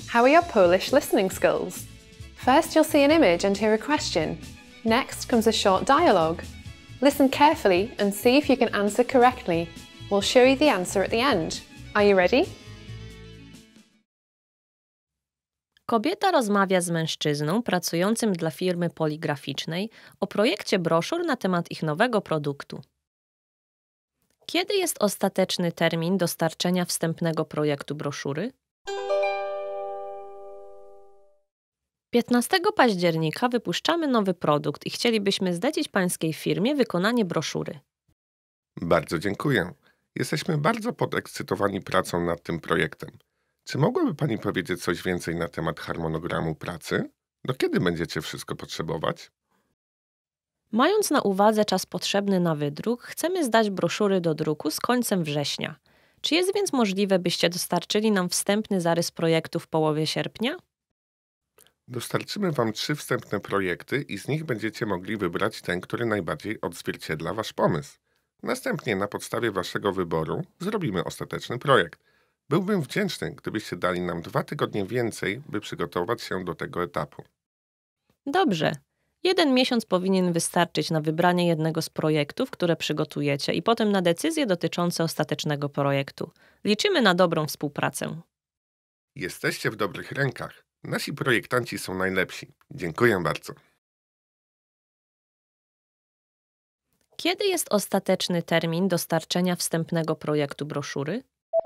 How are your Polish listening skills? First, you'll see an image and hear a question. Next comes a short dialogue. Listen carefully and see if you can answer correctly. We'll show you the answer at the end. Are you ready? Kobieta rozmawia z mężczyzną pracującym dla firmy poligraficznej o projekcie broszur na temat ich nowego produktu. Kiedy jest ostateczny termin dostarczenia wstępnego projektu broszury? 15 października wypuszczamy nowy produkt i chcielibyśmy zlecić pańskiej firmie wykonanie broszury. Bardzo dziękuję. Jesteśmy bardzo podekscytowani pracą nad tym projektem. Czy mogłaby Pani powiedzieć coś więcej na temat harmonogramu pracy? Do kiedy będziecie wszystko potrzebować? Mając na uwadze czas potrzebny na wydruk, chcemy zdać broszury do druku z końcem września. Czy jest więc możliwe, byście dostarczyli nam wstępny zarys projektu w połowie sierpnia? Dostarczymy Wam 3 wstępne projekty i z nich będziecie mogli wybrać ten, który najbardziej odzwierciedla Wasz pomysł. Następnie na podstawie Waszego wyboru zrobimy ostateczny projekt. Byłbym wdzięczny, gdybyście dali nam 2 tygodnie więcej, by przygotować się do tego etapu. Dobrze. 1 miesiąc powinien wystarczyć na wybranie jednego z projektów, które przygotujecie i potem na decyzje dotyczące ostatecznego projektu. Liczymy na dobrą współpracę. Jesteście w dobrych rękach. Nasi projektanci są najlepsi. Dziękuję bardzo. Kiedy jest ostateczny termin dostarczenia wstępnego projektu broszury?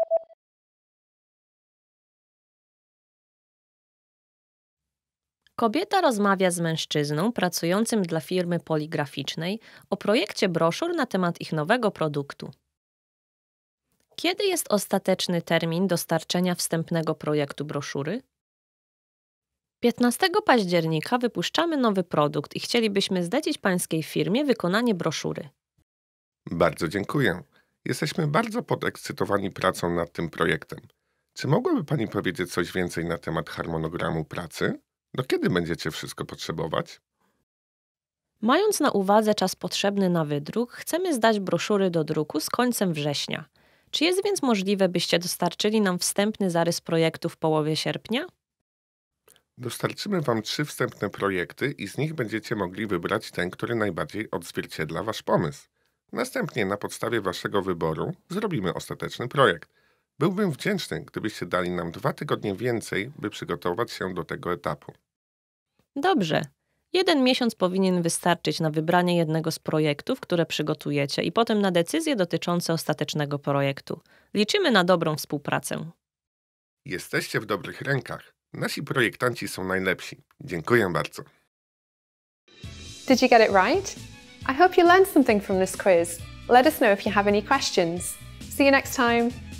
Kobieta rozmawia z mężczyzną pracującym dla firmy poligraficznej o projekcie broszur na temat ich nowego produktu. Kiedy jest ostateczny termin dostarczenia wstępnego projektu broszury? 15 października wypuszczamy nowy produkt i chcielibyśmy zlecić pańskiej firmie wykonanie broszury. Bardzo dziękuję. Jesteśmy bardzo podekscytowani pracą nad tym projektem. Czy mogłaby Pani powiedzieć coś więcej na temat harmonogramu pracy? Do kiedy będziecie wszystko potrzebować? Mając na uwadze czas potrzebny na wydruk, chcemy zdać broszury do druku z końcem września. Czy jest więc możliwe, byście dostarczyli nam wstępny zarys projektu w połowie sierpnia? Dostarczymy Wam 3 wstępne projekty i z nich będziecie mogli wybrać ten, który najbardziej odzwierciedla Wasz pomysł. Następnie na podstawie Waszego wyboru zrobimy ostateczny projekt. Byłbym wdzięczny, gdybyście dali nam 2 tygodnie więcej, by przygotować się do tego etapu. Dobrze. 1 miesiąc powinien wystarczyć na wybranie jednego z projektów, które przygotujecie i potem na decyzje dotyczące ostatecznego projektu. Liczymy na dobrą współpracę. Jesteście w dobrych rękach. Nasi projektanci są najlepsi. Dziękuję bardzo. Did you get it right? I hope you learned something from this quiz. Let us know if you have any questions. See you next time.